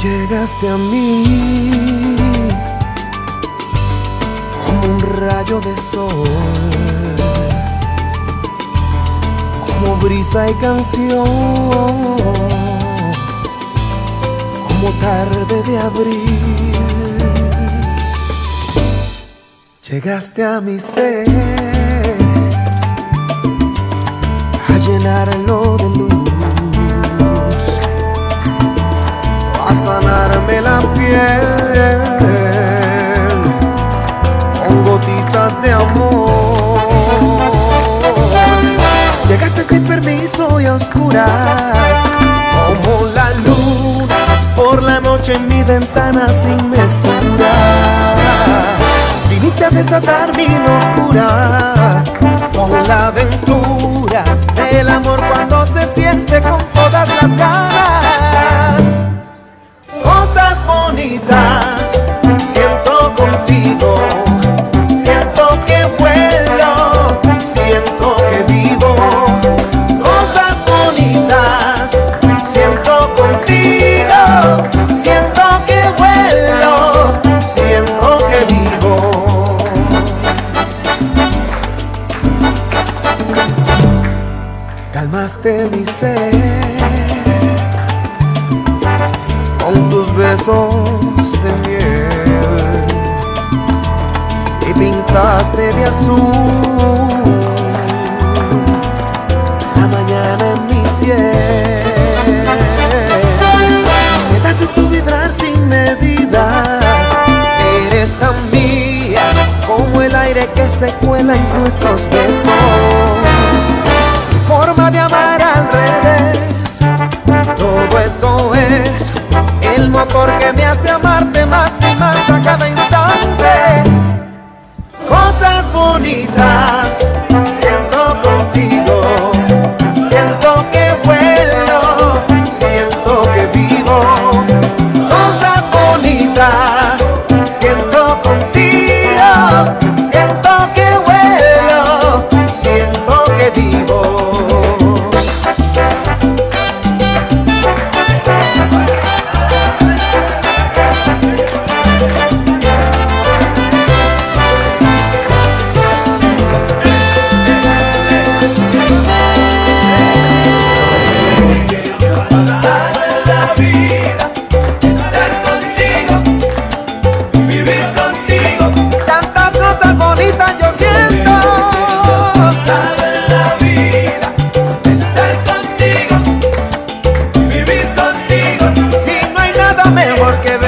Llegaste a mí como un rayo de sol, como brisa y canción, como tarde de abril. Llegaste a mi ser a llenarlo de luz, a sanarme la piel con gotitas de amor. Llegaste sin permiso y a oscuras, como la luna por la noche en mi ventana sin mesura. Viniste a desatar mi locura con la aventura del amor cuando se siente con todas las ganas. Cosas bonitas siento contigo, siento que vuelo, siento que vivo. Cosas bonitas siento contigo, siento que vuelo, siento que vivo. Calmaste mi ser con tus besos de miel y pintaste de azul la mañana en mi cielo. Me daste tu vibrar sin medida, eres tan mía como el aire que se cuela en nuestros besos. Mi forma de amar al revés, todo eso es el motor que me hace amarte más y más a cada instante. Cosas bonitas siento contigo, siento que vuelo, siento que vivo. Cosas bonitas siento contigo, siento que vuelo, siento que vivo. Porque